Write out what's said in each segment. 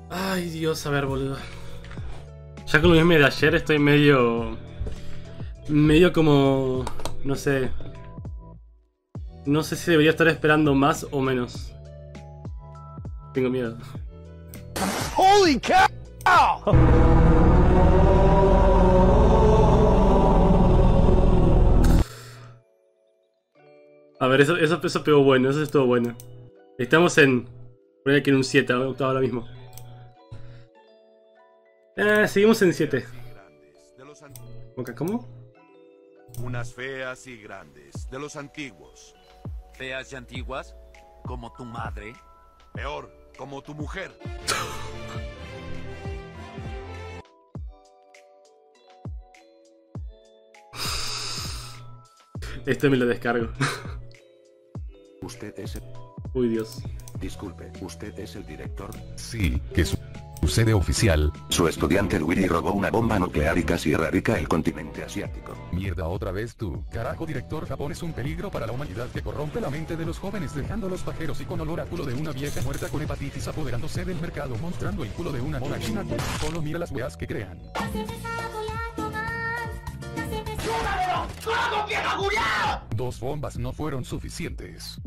Ay, Dios, a ver, boludo. Ya con lo mismo de ayer estoy medio... Medio como... No sé. No sé si debería estar esperando más o menos. Tengo miedo. Holy cow! A ver, eso pegó bueno, eso estuvo bueno. Estamos en... Ponele que en un 7 ahora mismo. Seguimos en 7. ¿Cómo? Unas feas y grandes, de los antiguos. ¿Feas y antiguas? ¿Como tu madre? Peor, como tu mujer. Este me lo descargo. Usted es el... Uy, Dios. Disculpe, ¿usted es el director? Sí, que sucede oficial. Su estudiante Luigi robó una bomba nuclear y casi erradica el continente asiático. Mierda, otra vez tú. Carajo, director, Japón es un peligro para la humanidad que corrompe la mente de los jóvenes, dejándolos pajeros y con olor a culo de una vieja muerta con hepatitis, apoderándose del mercado, mostrando el culo de una mona china. Solo mira las weas que crean. Dos bombas no fueron suficientes.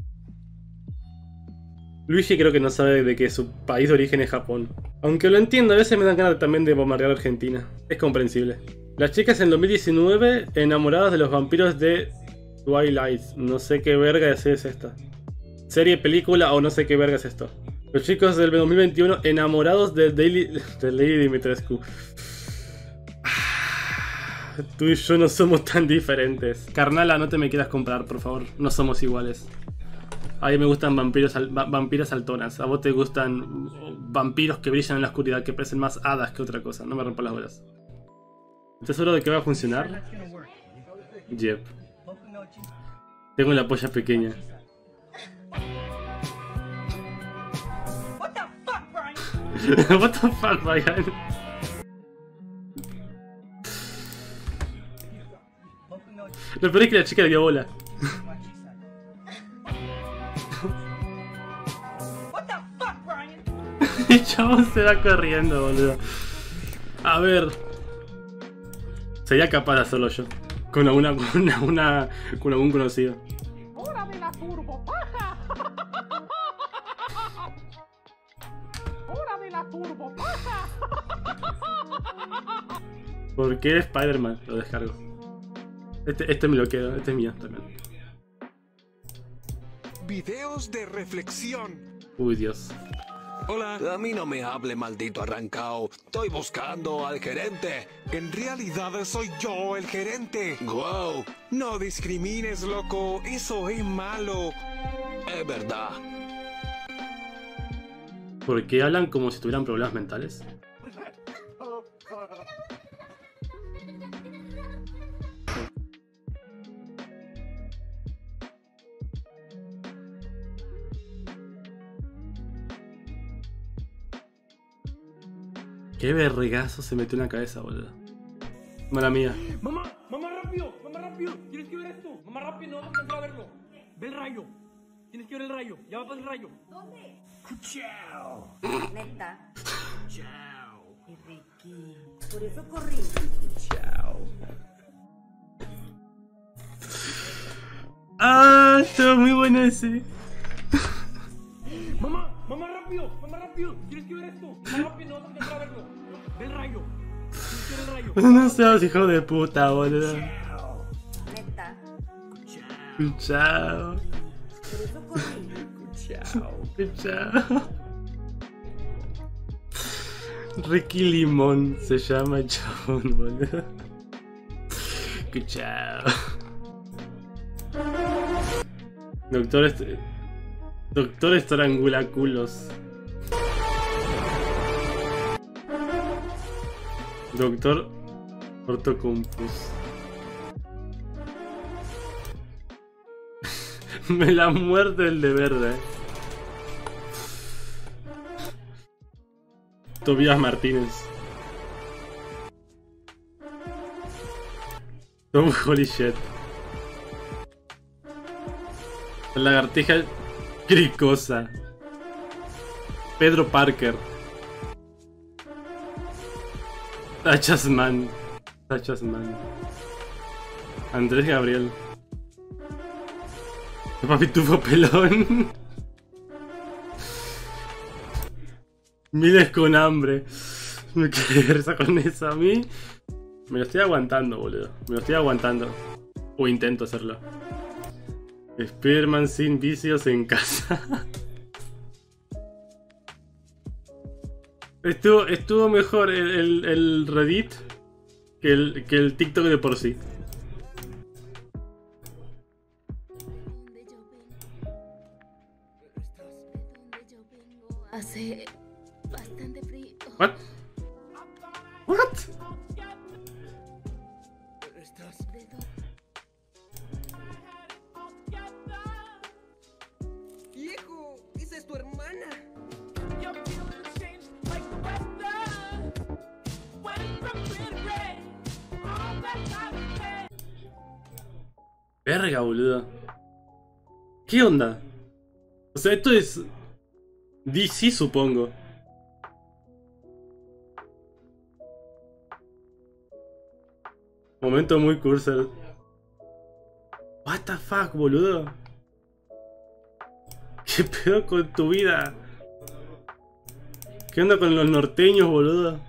Luigi creo que no sabe de que su país de origen es Japón. Aunque lo entiendo, a veces me dan ganas también de bombardear Argentina. Es comprensible. Las chicas en 2019 enamoradas de los vampiros de Twilight. No sé qué verga es esta. Serie, película o no sé qué verga es esto. Los chicos del 2021 enamorados de Lady Dimitrescu. Tú y yo no somos tan diferentes. Carnala, no te me quieras comprar, por favor. No somos iguales. A mí me gustan vampiras saltonas. A vos te gustan vampiros que brillan en la oscuridad, que parecen más hadas que otra cosa. No me rompas las bolas. ¿Estás seguro de que va a funcionar? Yep. Tengo la polla pequeña. What the fuck, Brian? Lo peor es que la chica le dio bola. El chabón se va corriendo, boludo. A ver. Sería capaz de hacerlo yo. Con algún conocido. ¡Hora de la turbopaja! ¡Hora de la turbopaja! ¿Por qué Spider-Man? Lo descargo. Este me lo quedo, este es mío también. Videos de reflexión. Uy, Dios. Hola. A mí no me hable, maldito arrancao. Estoy buscando al gerente. En realidad soy yo el gerente. Wow. No discrimines, loco. Eso es malo. Es verdad. ¿Por qué hablan como si tuvieran problemas mentales? Qué vergazo se metió en la cabeza, boludo. Mala mía. Mamá, mamá, rápido, tienes que ver esto. Mamá, rápido, no vas a alcanzar a verlo. Ve el rayo. Tienes que ver el rayo. Ya va a pasar el rayo. ¿Dónde? Chao. Neta. Chao. Y Ricky. Por eso corrí. Chao. Ah, estuvo muy bueno ese. Mamá, mamá, rápido, tienes que ver esto. Mamá, rápido, no vas a alcanzar a verlo. Ve el rayo. Tienes que ver el rayo. No seas hijo de puta, boludo. Neta. Chao. Por eso corrí. Chao. Ricky Limón se llama el chabón, boludo. Chao. Doctor Estrangulaculos. Doctor Ortocompus. Me la muerde el de verde. Tobías Martínez. Tom Holy shit. La lagartija cricosa. Pedro Parker. Tachasman. Andrés Gabriel. Papi tufo pelón. Miles con hambre. Me quedé risa con eso a mí. Me lo estoy aguantando, boludo. Me lo estoy aguantando. O intento hacerlo. Spiderman sin vicios en casa. Estuvo mejor el Reddit que el TikTok de por sí. Hace bastante frío. What? What? Viejo, esa es tu hermana. Verga, boludo. ¿Qué onda? O sea, esto es DC, supongo. Momento muy cursor. What the fuck, boludo. ¿Qué pedo con tu vida? ¿Qué onda con los norteños, boludo?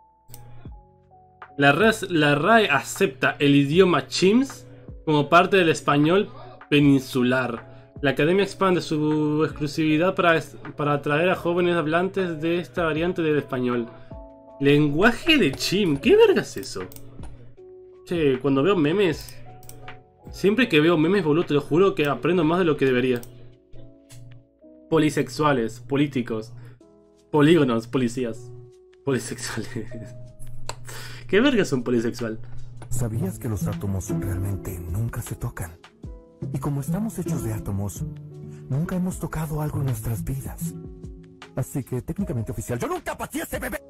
La RAE acepta el idioma Chimps como parte del español peninsular. La academia expande su exclusividad para atraer a jóvenes hablantes de esta variante del español. Lenguaje de Chim. ¿Qué verga es eso? Che, cuando veo memes... Siempre que veo memes, boludo, te lo juro que aprendo más de lo que debería. Polisexuales, políticos, polígonos, policías. Polisexuales. ¿Qué verga es un polisexual? ¿Sabías que los átomos realmente nunca se tocan? Y como estamos hechos de átomos, nunca hemos tocado algo en nuestras vidas. Así que técnicamente oficial, yo nunca pateé a ese bebé.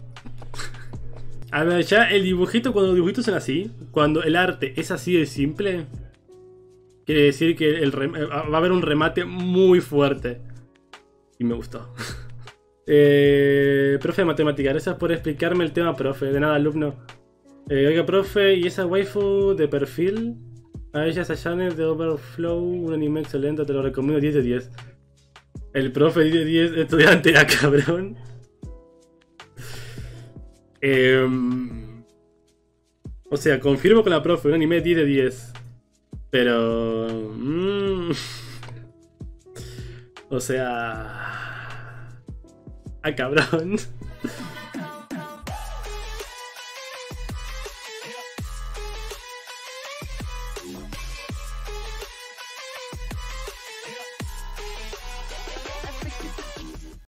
A ver, ya el dibujito, cuando los dibujitos son así, cuando el arte es así de simple, quiere decir que va a haber un remate muy fuerte. Y me gustó. Profe de matemática, gracias por explicarme el tema, profe. De nada, alumno. Oiga, profe, ¿y esa waifu de perfil? A ella Sayane de Overflow, un anime excelente, te lo recomiendo 10 de 10. El profe 10 de 10, estudiante, cabrón. O sea, confirmo con la profe, un anime 10 de 10. Pero... o sea... cabrón.